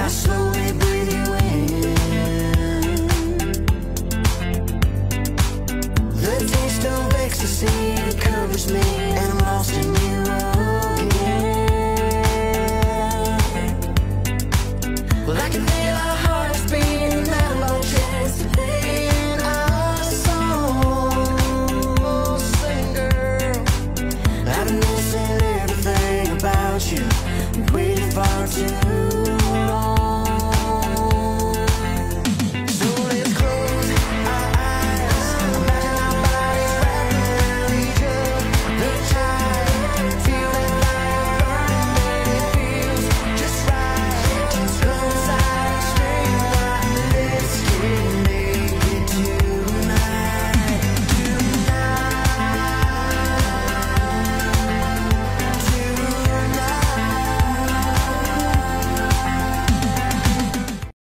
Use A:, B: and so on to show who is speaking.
A: I slowly breathe you in. The taste of ecstasy covers me, and I'm lost in you again. Well, I can feel our hearts beating out of our chests, playing our song. Sing, girl, I've been missing everything about you, waiting far too